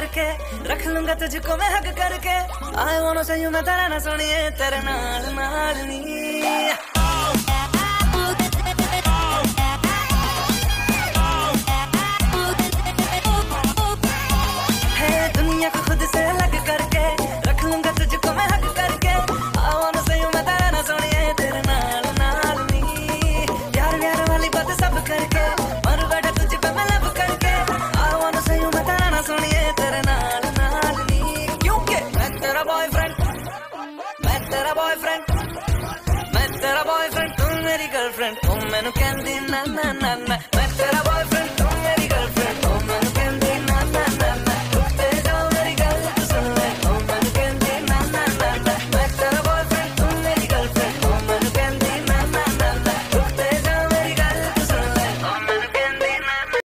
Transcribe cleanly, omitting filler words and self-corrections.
करके रख लूंगा तुझको मैं हक करके। I wanna say you मैं तेरा ना सुनिए तेरे नाल नाल नी। दुनिया को खुद से अलग करके रख लूंगा तुझको मैं हक करके। I wanna say you मैं तेरा ना सुनिए तेरे नाल नाल नी। प्यार व्यार वाली बात सब करके मर बैठा तुझ पे मैं लब करके। I wanna say you मैं तेरा ना सुनिए तेरे नाल नाल नी। क्योंकि मैं तेरा बॉयफ्रेंड, मैं तेरा बॉयफ्रेंड, मैं तेरा बॉयफ्रेंड, तू मेरी गर्लफ्रेंड। तू मैनू कहंदी ना ना ना ना।